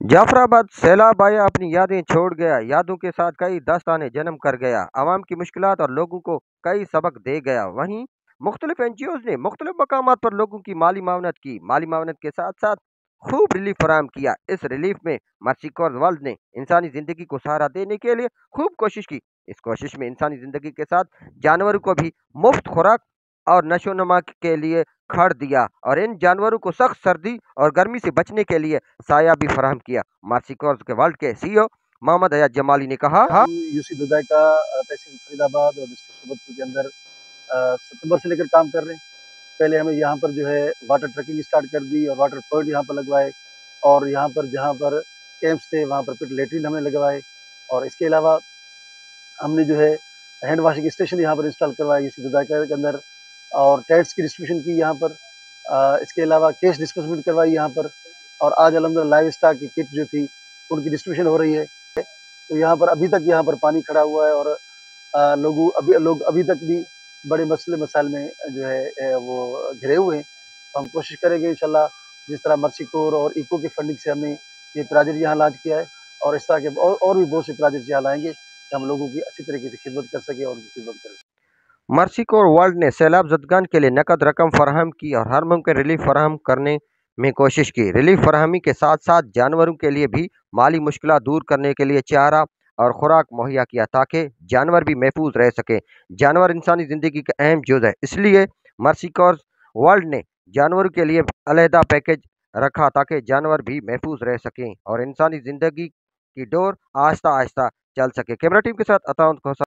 जाफराबाद सैलाब आया, अपनी यादें छोड़ गया, यादों के साथ कई दास्तानें जन्म कर गया, आवाम की मुश्किलात और लोगों को कई सबक दे गया। वहीं मुख्तलिफ एनजीओज ने मुख्तलिफ मकामात पर लोगों की माली मावनत की, माली मावनत के साथ साथ खूब रिलीफ फराहम किया। इस रिलीफ में मर्सी कॉज वर्ल्ड ने इंसानी जिंदगी को सहारा देने के लिए खूब कोशिश की। इस कोशिश में इंसानी जिंदगी के साथ जानवरों को भी मुफ्त खुराक और नशोनमा के लिए खड़ दिया और इन जानवरों को सख्त सर्दी और गर्मी से बचने के लिए साया भी फराहम किया। मर्सी कॉज के वर्ल्ड के सीईओ मोहम्मद हयात जमाली ने कहा, हम यूसी दुदाई का तहसील फरीदाबाद और डिस्ट्रिक्ट सोबतपुर के अंदर सितंबर से लेकर काम कर रहे हैं। पहले हमें यहाँ पर जो है वाटर ट्रकिंग स्टार्ट कर दी और वाटर पॉइंट यहाँ पर लगवाए, और यहाँ पर जहाँ पर कैंप्स थे वहाँ पर पिट लेटरिन हमने लगवाए, और इसके अलावा हमने जो है हैंड वॉशिंग स्टेशन यहाँ पर इंस्टॉल करवाया यूसी दुदाई के अंदर, और टैट्स की डिस्ट्रीब्यूशन की यहाँ पर। इसके अलावा केस डिस्बर्समेंट करवाई यहाँ पर, और आज अल्हम्दुलिल्लाह लाइव स्टॉक की किट जो थी उनकी डिस्ट्रीब्यूशन हो रही है। तो यहाँ पर अभी तक यहाँ पर पानी खड़ा हुआ है, और लोग अभी तक भी बड़े मसले मसाइल में जो है वो घिरे हुए हैं। तो हम कोशिश करेंगे इंशाल्लाह, जिस तरह मर्सी कोर और इको की फंडिंग से हमने ये प्रोजेक्ट यहाँ लॉन्च किया है, और इस तरह के और भी बहुत से प्रोजेक्ट यहाँ लाएंगे कि हम लोगों की अच्छी तरीके से खिदमत कर सकें और उनकी खिदमत करें। मर्सी कॉज वर्ल्ड ने सैलाब जदगान के लिए नकद रकम फराहम की और हर मुमकिन रिलीफ फराहम करने में कोशिश की। रिलीफ फराहमी के साथ साथ जानवरों के लिए भी माली मुश्किल दूर करने के लिए चारा और खुराक मुहैया किया ताकि जानवर भी महफूज रह सकें। जानवर इंसानी ज़िंदगी का अहम जुज़ है, इसलिए मर्सी कॉज वर्ल्ड ने जानवरों के लिए अलहदा पैकेज रखा ताकि जानवर भी महफूज रह सकें और इंसानी ज़िंदगी की डोर आहिस्ता आहिस्ता चल सके। कैमरा टीम के साथ अताउन खोसा।